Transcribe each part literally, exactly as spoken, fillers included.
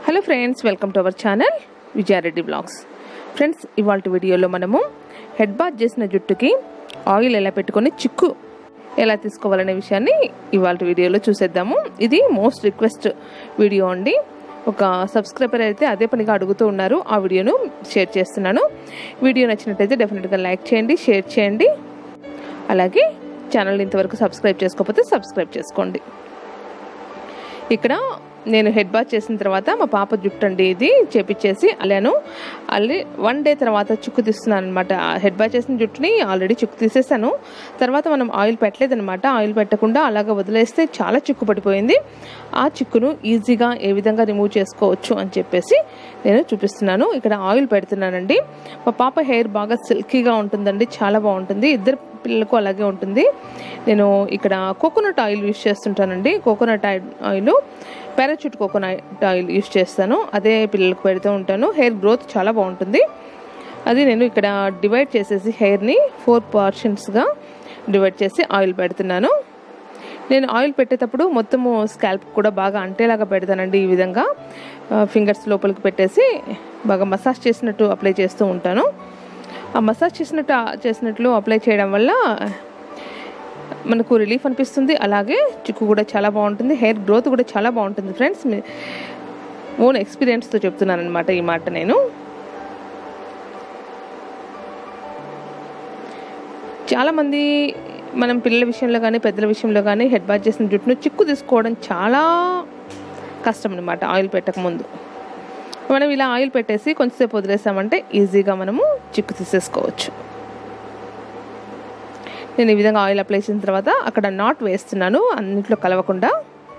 Hello friends, welcome to our channel Vijaya Reddy blogs. Friends, ఇవాళ వీడియోలో మనము హెడ్ బాత్ చేసిన జుట్టుకి ఆయిల్ ఎలా పెట్టుకొని చిక్కు ఎలా తీసుకోవాలనే విషయాన్ని ఇవాళ వీడియోలో చూసేద్దాము. ఇది మోస్ట్ రిక్వెస్ట్ వీడియో అండి. ఒక సబ్స్క్రైబర్ అయితే అదే పనిగా అడుగుతూ ఉన్నారు. ఆ వీడియోను షేర్ చేస్తున్నాను. వీడియో నచ్చినట్టయితే డెఫినెట్గా లైక్ చేయండి, షేర్ చేయండి. అలాగే ఛానల్ ఇంతవరకు సబ్స్క్రైబ్ చేసుకోకపోతే సబ్స్క్రైబ్ చేసుకోండి. ఇక్కడ నేను హెడ్ బాత్ చేసిన తర్వాత మా పాప జుట్టు అండి ఇది చేపించేసి అలాను అల్లి వన్ డే తర్వాత చిక్కు తీస్తున్నాను అనమాట. హెడ్ బాత్ చేసిన జుట్టుని ఆల్రెడీ చిక్కు తీసేసాను. తర్వాత మనం ఆయిల్ పెట్టలేదనమాట. ఆయిల్ పెట్టకుండా అలాగ వదిలేస్తే చాలా చిక్కు పడిపోయింది. ఆ చిక్కును ఈజీగా ఏ విధంగా రిమూవ్ చేసుకోవచ్చు అని చెప్పేసి నేను చూపిస్తున్నాను. ఇక్కడ ఆయిల్ పెడుతున్నానండి. మా పాప హెయిర్ బాగా సిల్కీగా ఉంటుందండి, చాలా బాగుంటుంది. ఇద్దరు పిల్లలకు అలాగే ఉంటుంది. నేను ఇక్కడ కోకోనట్ ఆయిల్ యూజ్ చేస్తుంటానండి. Coconut oil Parachute coconut oil use చేస్తాను. అదే పిల్లలకు పెడుతూ ఉంటాను. హెయిర్ గ్రోత్ చాలా బాగుంటుంది. అది నేను ఇక్కడ డివైడ్ చేసేసి హెయిర్ని ఫోర్ పోర్షన్స్గా డివైడ్ చేసి ఆయిల్ పెడుతున్నాను. నేను ఆయిల్ పెట్టేటప్పుడు మొత్తము స్కాల్ప్ కూడా బాగా అంటేలాగా పెడతానండి. ఈ విధంగా ఫింగర్స్ లోపలికి పెట్టేసి బాగా మసాజ్ చేసినట్టు అప్లై చేస్తూ ఉంటాను. ఆ మసాజ్ చేసినట్టు చేసినట్లు అప్లై చేయడం వల్ల మనకు రిలీఫ్ అనిపిస్తుంది. అలాగే చిక్కు కూడా చాలా బాగుంటుంది. హెయిర్ గ్రోత్ కూడా చాలా బాగుంటుంది. ఫ్రెండ్స్, ఓన్ ఎక్స్పీరియన్స్తో చెప్తున్నాను అనమాట ఈ మాట. నేను చాలామంది మనం పిల్లల విషయంలో కానీ పెద్దల విషయంలో కానీ హెడ్ బాత్ చేసిన జుట్టును చిక్కు తీసుకోవడం చాలా కష్టం అనమాట. ఆయిల్ పెట్టకముందు మనం ఇలా ఆయిల్ పెట్టేసి కొంచెంసేపు వదిలేసామంటే ఈజీగా మనము చిక్కు తీసేసుకోవచ్చు. నేను ఈ విధంగా ఆయిల్ అప్లై చేసిన తర్వాత అక్కడ నాట్ వేస్తున్నాను, అన్నింటిలో కలవకుండా.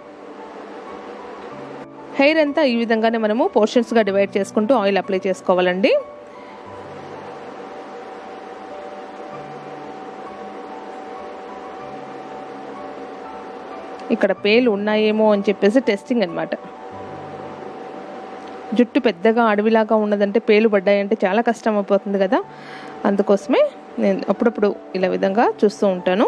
హెయిర్ అంతా ఈ విధంగానే మనము పోర్షన్స్గా డివైడ్ చేసుకుంటూ ఆయిల్ అప్లై చేసుకోవాలండి. ఇక్కడ పేలు ఉన్నాయేమో అని చెప్పేసి టెస్టింగ్ అనమాట. జుట్టు పెద్దగా అడవిలాగా ఉన్నదంటే పేలు పడ్డాయంటే చాలా కష్టం అయిపోతుంది కదా. అందుకోసమే నేను అప్పుడప్పుడు ఇలా విధంగా చూస్తూ ఉంటాను.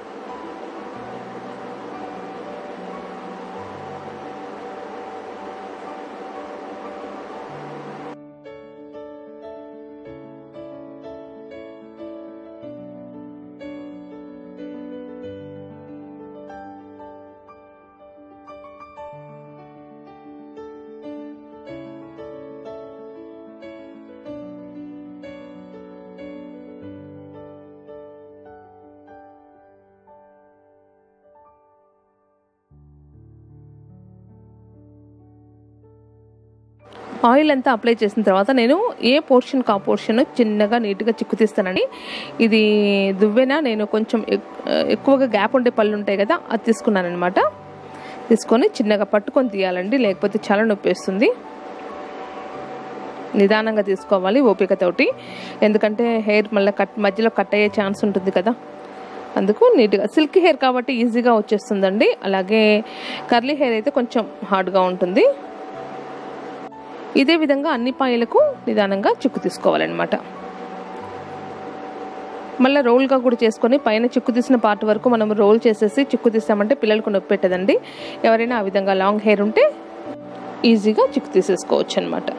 ఆయిల్ అంతా అప్లై చేసిన తర్వాత నేను ఏ పోర్షన్కి ఆ పోర్షన్ చిన్నగా నీట్గా చిక్కు తీస్తానండి. ఇది దువ్వెన నేను కొంచెం ఎక్కువగా గ్యాప్ ఉండే పళ్ళు ఉంటాయి కదా, అది తీసుకున్నాను అనమాట. తీసుకొని చిన్నగా పట్టుకొని తీయాలండి, లేకపోతే చాలా నొప్పి వేస్తుంది. నిదానంగా తీసుకోవాలి ఓపికతోటి, ఎందుకంటే హెయిర్ మళ్ళీ కట్ మధ్యలో కట్ అయ్యే ఛాన్స్ ఉంటుంది కదా. అందుకు నీట్గా సిల్కీ హెయిర్ కాబట్టి ఈజీగా వచ్చేస్తుందండి. అలాగే కర్లీ హెయిర్ అయితే కొంచెం హార్డ్గా ఉంటుంది. ఇదే విధంగా అన్ని పాయలకు నిదానంగా చిక్కు తీసుకోవాలన్నమాట. మళ్ళీ రోల్గా కూడా చేసుకొని పైన చిక్కు తీసిన పార్ట్ వరకు మనం రోల్ చేసేసి చిక్కు తీసామంటే పిల్లలకు నొప్పి పెట్టదండి. ఎవరైనా ఆ విధంగా లాంగ్ హెయిర్ ఉంటే ఈజీగా చిక్కు తీసేసుకోవచ్చు అనమాట.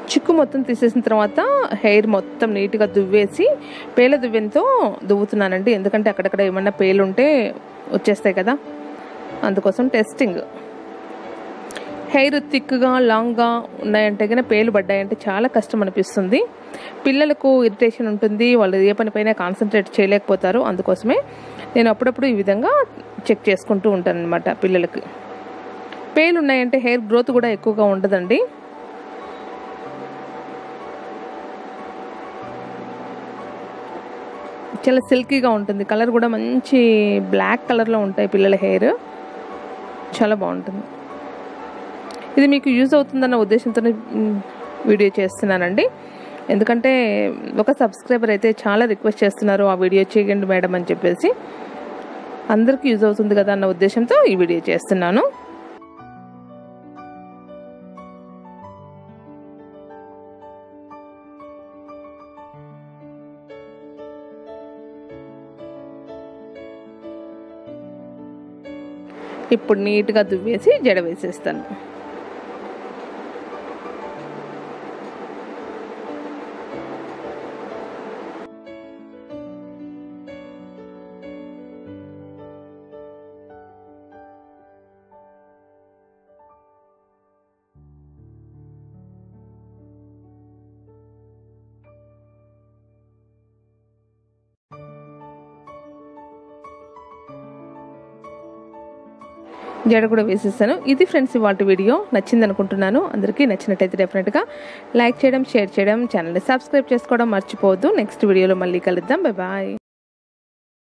చిక్కు మొత్తం తీసేసిన తర్వాత హెయిర్ మొత్తం నీట్గా దువ్వేసి పేల దువ్వెంతో దువ్వుతున్నానండి. ఎందుకంటే అక్కడక్కడ ఏమన్నా పేలు ఉంటే వచ్చేస్తాయి కదా, అందుకోసం టెస్టింగ్. హెయిర్ థిక్గా లాంగ్గా ఉన్నాయంటే కనుక పేలు పడ్డాయంటే చాలా కష్టం అనిపిస్తుంది. పిల్లలకు ఇరిటేషన్ ఉంటుంది, వాళ్ళు ఏ పనిపైన కాన్సన్ట్రేట్ చేయలేకపోతారు. అందుకోసమే నేను అప్పుడప్పుడు ఈ విధంగా చెక్ చేసుకుంటూ ఉంటాను అనమాట. పిల్లలకి పేలు ఉన్నాయంటే హెయిర్ గ్రోత్ కూడా ఎక్కువగా ఉండదండి. చాలా సిల్కీగా ఉంటుంది, కలర్ కూడా మంచి బ్లాక్ కలర్లో ఉంటాయి పిల్లల హెయిర్, చాలా బాగుంటుంది. ఇది మీకు యూజ్ అవుతుందన్న ఉద్దేశంతో వీడియో చేస్తున్నానండి. ఎందుకంటే ఒక సబ్స్క్రైబర్ అయితే చాలా రిక్వెస్ట్ చేస్తున్నారు ఆ వీడియో చేయండి మేడం అని చెప్పేసి. అందరికీ యూజ్ అవుతుంది కదా అన్న ఉద్దేశంతో ఈ వీడియో చేస్తున్నాను. ఇప్పుడు నీట్గా దువ్వేసి జడ వేసేస్తాను. జడ కూడా వేసేసాను. ఇది ఫ్రెండ్స్ ఇవాళ వీడియో. నచ్చింది అనుకుంటున్నాను. అందరికీ నచ్చినట్టయితే డెఫినెట్గా లైక్ చేయడం, షేర్ చేయడం, ఛానల్ని సబ్స్క్రైబ్ చేసుకోవడం మర్చిపోవద్దు. నెక్స్ట్ వీడియోలో మళ్ళీ కలుద్దాం. Bye bye.